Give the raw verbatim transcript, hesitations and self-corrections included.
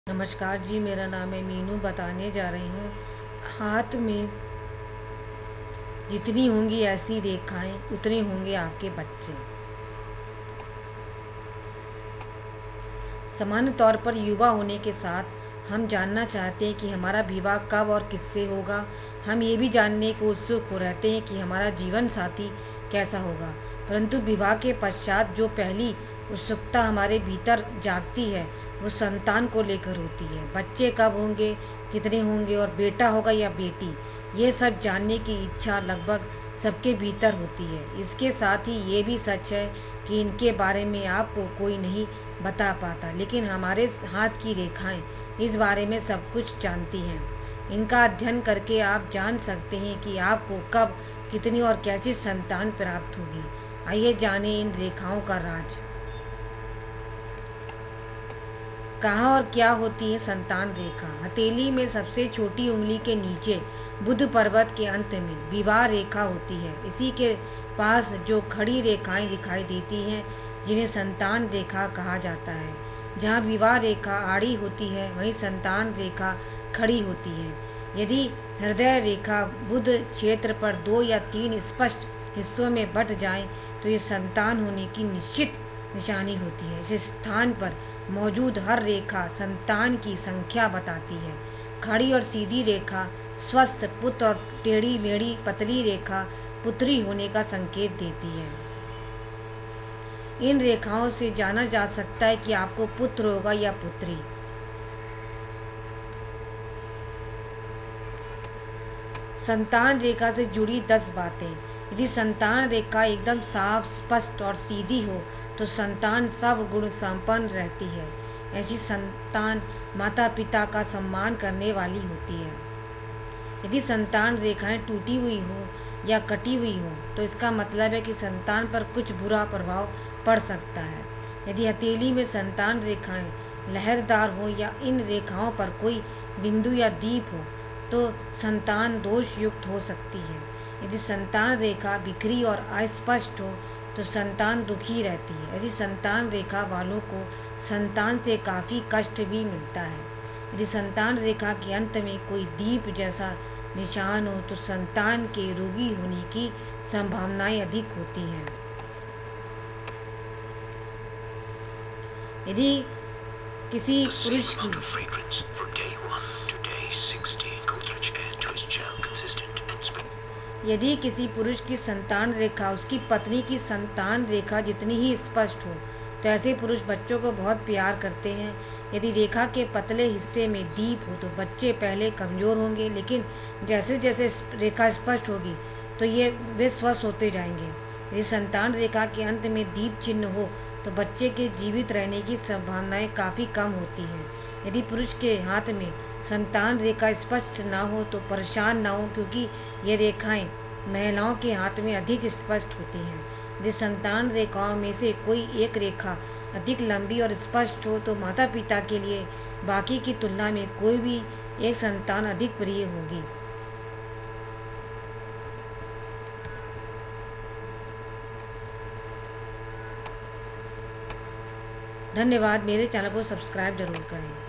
नमस्कार जी, मेरा नाम है मीनू। बताने जा रही हूँ, हाथ में जितनी होंगी ऐसी रेखाएं उतने होंगे आपके बच्चे। सामान्य तौर पर युवा होने के साथ हम जानना चाहते हैं कि हमारा विवाह कब और किससे होगा। हम ये भी जानने को उत्सुक हो रहते हैं कि हमारा जीवन साथी कैसा होगा। परंतु विवाह के पश्चात जो पहली उत्सुकता हमारे भीतर जागती है वो संतान को लेकर होती है। बच्चे कब होंगे, कितने होंगे और बेटा होगा या बेटी, ये सब जानने की इच्छा लगभग सबके भीतर होती है। इसके साथ ही ये भी सच है कि इनके बारे में आपको कोई नहीं बता पाता, लेकिन हमारे हाथ की रेखाएं इस बारे में सब कुछ जानती हैं। इनका अध्ययन करके आप जान सकते हैं कि आपको कब, कितनी और कैसी संतान प्राप्त होगी। आइए जानें इन रेखाओं का राज। कहाँ और क्या होती है संतान रेखा? हथेली में सबसे छोटी उंगली के नीचे बुध पर्वत के अंत में विवाह रेखा होती है। इसी के पास जो खड़ी रेखाएं दिखाई देती हैं जिन्हें संतान रेखा कहा जाता है। जहाँ विवाह रेखा आड़ी होती है वहीं संतान रेखा खड़ी होती है। यदि हृदय रेखा बुध क्षेत्र पर दो या तीन स्पष्ट हिस्सों में बट जाए तो ये संतान होने की निश्चित निशानी होती है। इस स्थान पर मौजूद हर रेखा संतान की संख्या बताती है। खड़ी और सीधी रेखा स्वस्थ पुत्र और टेढ़ी मेढ़ी पतली रेखा पुत्री होने का संकेत देती है। इन रेखाओं से जाना जा सकता है कि आपको पुत्र होगा या पुत्री। संतान रेखा से जुड़ी दस बातें। यदि संतान रेखा एकदम साफ, स्पष्ट और सीधी हो तो संतान सब गुण संपन्न रहती है। ऐसी संतान माता पिता का सम्मान करने वाली होती है। यदि संतान रेखाएं टूटी हुई हो या कटी हुई हो तो इसका मतलब है कि संतान पर कुछ बुरा प्रभाव पड़ सकता है। यदि हथेली में संतान रेखाएं लहरदार हो या इन रेखाओं पर कोई बिंदु या दीप हो तो संतान दोष युक्त हो सकती है। यदि संतान रेखा बिखरी और अस्पष्ट हो तो संतान दुखी रहती है। ऐसी संतान रेखा वालों को संतान से काफ़ी कष्ट भी मिलता है। यदि संतान रेखा के अंत में कोई दीप जैसा निशान हो तो संतान के रोगी होने की संभावनाएं अधिक होती हैं। यदि किसी पुरुष की यदि किसी पुरुष की संतान रेखा उसकी पत्नी की संतान रेखा जितनी ही स्पष्ट हो तो ऐसे पुरुष बच्चों को बहुत प्यार करते हैं। यदि रेखा के पतले हिस्से में दीप हो तो बच्चे पहले कमज़ोर होंगे, लेकिन जैसे जैसे रेखा स्पष्ट होगी तो ये वे स्वस्थ होते जाएंगे। यदि संतान रेखा के अंत में दीप चिन्ह हो तो बच्चे के जीवित रहने की संभावनाएं काफ़ी कम होती हैं। यदि पुरुष के हाथ में संतान रेखा स्पष्ट ना हो तो परेशान ना हो, क्योंकि ये रेखाएं महिलाओं के हाथ में अधिक स्पष्ट होती हैं। यदि संतान रेखाओं में से कोई एक रेखा अधिक लंबी और स्पष्ट हो तो माता पिता के लिए बाकी की तुलना में कोई भी एक संतान अधिक प्रिय होगी। धन्यवाद। मेरे चैनल को सब्सक्राइब जरूर करें।